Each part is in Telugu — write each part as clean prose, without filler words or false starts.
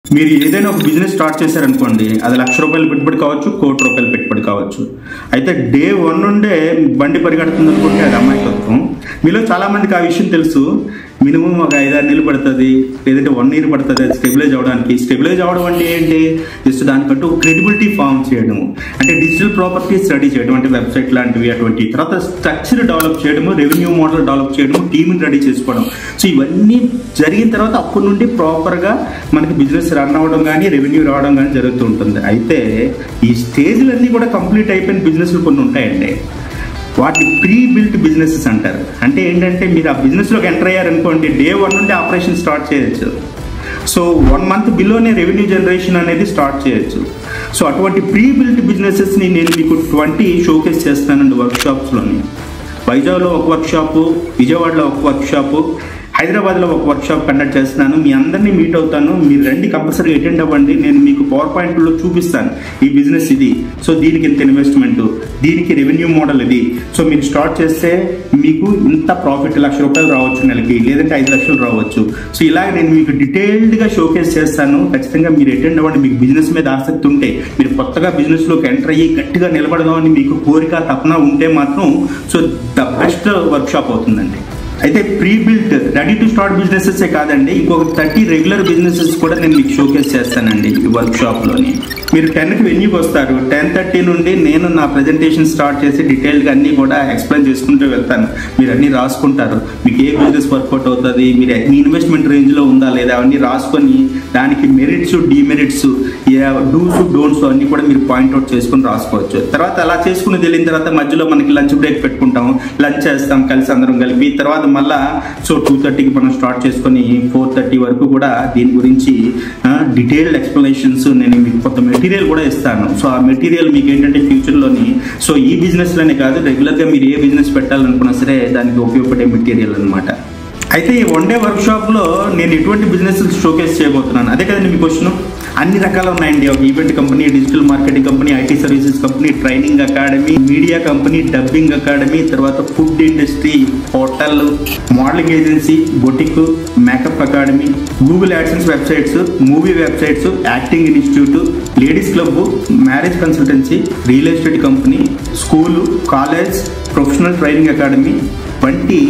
మీరు ఏదైనా ఒక బిజినెస్ స్టార్ట్ చేశారనుకోండి, అది ₹1,00,000 పెట్టుబడి కావచ్చు, ₹1,00,00,000 పెట్టుబడి కావచ్చు. అయితే డే 1 నుండే బండి పరిగెడుతుంది అనుకుంటే అది అమాయకత్వం. మీలో చాలా మందికి ఆ విషయం తెలుసు. మినిమం ఒక 5-6 నెలలు పడుతుంది, లేదంటే 1 year పడుతుంది అది స్టెబిలైజ్ అవడానికి. స్టెబిలైజ్ అవడం అంటే ఏంటి? జస్ట్ దానికంటూ క్రెడిబిలిటీ ఫామ్ చేయడం, అంటే డిజిటల్ ప్రాపర్టీస్ రెడీ చేయడం, అంటే వెబ్సైట్ లాంటివి అటువంటి. తర్వాత స్ట్రక్చర్ డెవలప్ చేయడము, రెవెన్యూ మోడల్ డెవలప్ చేయడము, టీమ్ని రెడీ చేసుకోవడం. సో ఇవన్నీ జరిగిన తర్వాత అప్పటి నుండి ప్రాపర్గా మనకి బిజినెస్ రన్ అవ్వడం కానీ రెవెన్యూ రావడం కానీ జరుగుతూ ఉంటుంది. అయితే ఈ స్టేజ్లన్నీ కూడా కంప్లీట్ అయిపోయిన బిజినెస్లు కొన్ని ఉంటాయండి. వాటిని ప్రీ బిల్ట్ బిజినెసెస్ అంటారు. అంటే ఏంటంటే మీరు ఆ బిజినెస్లోకి ఎంటర్ అయ్యారనుకోండి, డే 1 నుండి ఆపరేషన్ స్టార్ట్ చేయొచ్చు. సో 1 month బిలోనే రెవెన్యూ జనరేషన్ అనేది స్టార్ట్ చేయొచ్చు. సో అటువంటి ప్రీ బిల్ట్ బిజినెసెస్ని నేను మీకు 20 షోకేస్ చేస్తానండి వర్క్షాప్స్లోని. వైజాగ్లో ఒక వర్క్షాపు, విజయవాడలో ఒక వర్క్షాపు, హైదరాబాద్లో ఒక వర్క్షాప్ కండక్ట్ చేస్తున్నాను. మీ అందరినీ మీట్ అవుతాను. మీరు రండి, కంపల్సరీ అటెండ్ అవ్వండి. నేను మీకు పవర్ పాయింట్లో చూపిస్తాను ఈ బిజినెస్ ఇది, సో దీనికి ఇంత ఇన్వెస్ట్మెంట్, దీనికి రెవెన్యూ మోడల్ ఇది. సో మీరు స్టార్ట్ చేస్తే మీకు ఇంత ప్రాఫిట్ ₹1,00,000 రావచ్చు నెలకి, లేదంటే 5 లక్షలు రావచ్చు. సో ఇలాగ నేను మీకు డీటెయిల్డ్గా షోకేస్ చేస్తాను. ఖచ్చితంగా మీరు అటెండ్ అవ్వండి. మీకు బిజినెస్ మీద ఆసక్తి ఉంటే, మీరు కొత్తగా బిజినెస్లోకి ఎంటర్ అయ్యి గట్టిగా నిలబడదామని మీకు కోరిక తపన ఉంటే మాత్రం సో ద బెస్ట్ వర్క్షాప్ అవుతుందండి. అయితే pre built ready to start businesses కాదండి, ఇంకొక 30 రెగ్యులర్ బిజినెసెస్ కూడా నేను మీకు షోకేస్ చేస్తానండి ఈ వర్క్షాప్లోని. మీరు 10కి వెన్యూకి వస్తారు. 10:30 నుండి నేను నా ప్రజెంటేషన్ స్టార్ట్ చేసి డీటెయిల్గా అన్నీ కూడా ఎక్స్ప్లెయిన్ చేసుకుంటూ వెళ్తాను. మీరు అన్నీ రాసుకుంటారు. మీకు ఏ బిజినెస్ వర్కౌట్ అవుతుంది, మీరు మీ ఇన్వెస్ట్మెంట్ రేంజ్లో ఉందా లేదా అవన్నీ రాసుకొని దానికి మెరిట్స్, డిమెరిట్స్, డూస్, డోంట్స్ అన్నీ కూడా మీరు పాయింట్అవుట్ చేసుకుని రాసుకోవచ్చు. తర్వాత అలా చేసుకుని వెళ్ళిన తర్వాత మధ్యలో మనకి లంచ్ బ్రేక్ పెట్టుకుంటాం, లంచ్ చేస్తాం కలిసి అందరం కలిపి. తర్వాత మళ్ళా సో 2:30కి మనం స్టార్ట్ చేసుకొని 4:30 వరకు కూడా దీని గురించి డీటెయిల్డ్ ఎక్స్ప్లెనేషన్స్ నేను మీకు కొత్త మెటీరియల్ కూడా ఇస్తాను. సో ఆ మెటీరియల్ మీకు ఏంటంటే ఫ్యూచర్లోని సో ఈ బిజినెస్లోనే కాదు, రెగ్యులర్గా మీరు ఏ బిజినెస్ పెట్టాలనుకున్నా సరే దానికి ఉపయోగపడే మెటీరియల్ అనమాట. అయితే ఈ 1 day వర్క్షాప్లో నేను ఎటువంటి బిజినెస్ షోకేస్ చేయబోతున్నాను, అదే కదండి మీ క్వశ్చన్. అన్ని రకాలు ఉన్నాయండి. ఒక event company, digital marketing company, IT services company, training academy, media company, dubbing academy, తర్వాత food industry, hotel, modelling agency, boutique, makeup academy, Google AdSense websites, movie websites, acting institute, ladies club, marriage consultancy, real estate company, school, college, professional training academy వంటి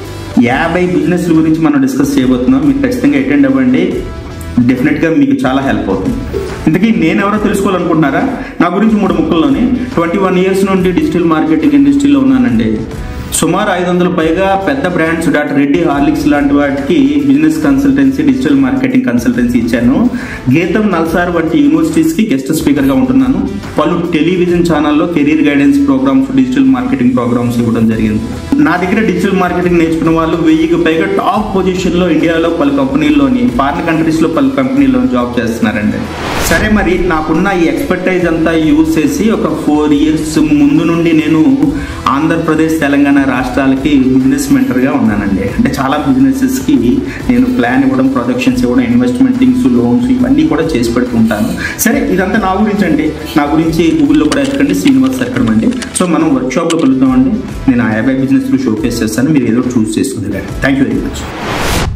50 బిజినెస్ల గురించి మనం డిస్కస్ చేయబోతున్నాం. మీరు ఖచ్చితంగా అటెండ్ అవ్వండి. డెఫినెట్గా మీకు చాలా హెల్ప్ అవుతుంది. ఇంతకీ నేను ఎవరో తెలుసుకోవాలనుకుంటున్నారా? నా గురించి 3 ముక్కల్లోనే 21 years నుండి డిజిటల్ మార్కెటింగ్ ఇండస్ట్రీలో ఉన్నానండి. సుమారు 500 పైగా పెద్ద బ్రాండ్స్, డాక్టర్ రెడ్డి, హార్లిక్స్ లాంటి వాటికి business consultancy, digital marketing consultancy ఇచ్చాను. గీతం, నల్సార్ వంటి యూనివర్సిటీస్కి గెస్ట్ స్పీకర్గా ఉంటున్నాను. పలు టెలివిజన్ ఛానల్లో career guidance programmes, digital marketing programmes ఇవ్వడం జరిగింది. నా దగ్గర డిజిటల్ మార్కెటింగ్ నేర్చుకున్న వాళ్ళు 1000కి పైగా టాప్ పొజిషన్లో ఇండియాలో పలు కంపెనీల్లోని, ఫారిన్ కంట్రీస్లో పలు కంపెనీల్లో జాబ్ చేస్తున్నారండి. సరే, మరి నాకున్న ఈ ఎక్స్పర్టైజ్ అంతా యూజ్ చేసి ఒక 4 years ముందు నుండి నేను ఆంధ్రప్రదేశ్, తెలంగాణ రాష్ట్రాలకి బిజినెస్ మెంటర్గా ఉన్నానండి. అంటే చాలా బిజినెసెస్కి నేను ప్లాన్ ఇవ్వడం, ప్రొజెక్షన్స్ ఇవ్వడం, ఇన్వెస్ట్మెంటింగ్స్, లోన్స్ ఇవన్నీ కూడా చేసి పెడుతుంటాను. సరే, ఇదంతా నా గురించి అండి. నా గురించి గూగుల్లో కూడా ఎక్కడండి, శ్రీనివాస్ అక్కడ అండి. సో మనం వర్క్షాప్లో కలుద్దామండి. నేను 50 బిజినెస్లు షోకేస్ చేస్తాను. మీరు ఏదో చూస్ చేసుకుంటారు. Thank you very much.